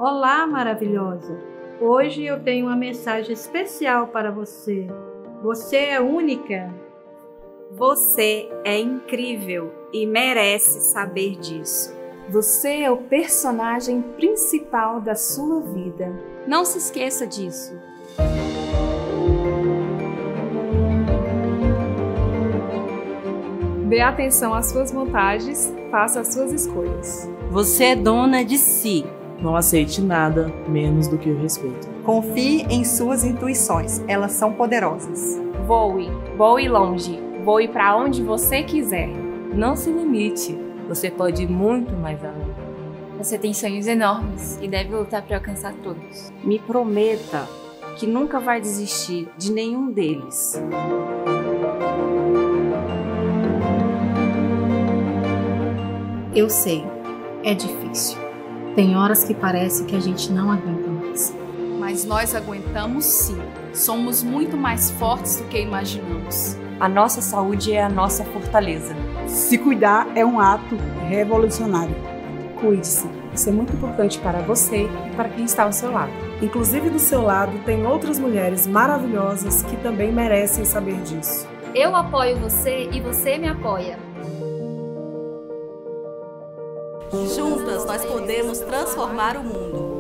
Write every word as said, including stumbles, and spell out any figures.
Olá, maravilhosa! Hoje eu tenho uma mensagem especial para você. Você é única. Você é incrível e merece saber disso. Você é o personagem principal da sua vida. Não se esqueça disso. Dê atenção às suas vantagens, faça as suas escolhas. Você é dona de si. Não aceite nada menos do que o respeito. Confie em suas intuições, elas são poderosas. Voe, voe longe, voe para onde você quiser. Não se limite, você pode ir muito mais além. Você tem sonhos enormes e deve lutar para alcançar todos. Me prometa que nunca vai desistir de nenhum deles. Eu sei, é difícil. Tem horas que parece que a gente não aguenta mais. Mas nós aguentamos sim. Somos muito mais fortes do que imaginamos. A nossa saúde é a nossa fortaleza. Se cuidar é um ato revolucionário. Cuide-se. Isso é muito importante para você e para quem está ao seu lado. Inclusive do seu lado tem outras mulheres maravilhosas que também merecem saber disso. Eu apoio você e você me apoia. Juntas nós podemos transformar o mundo.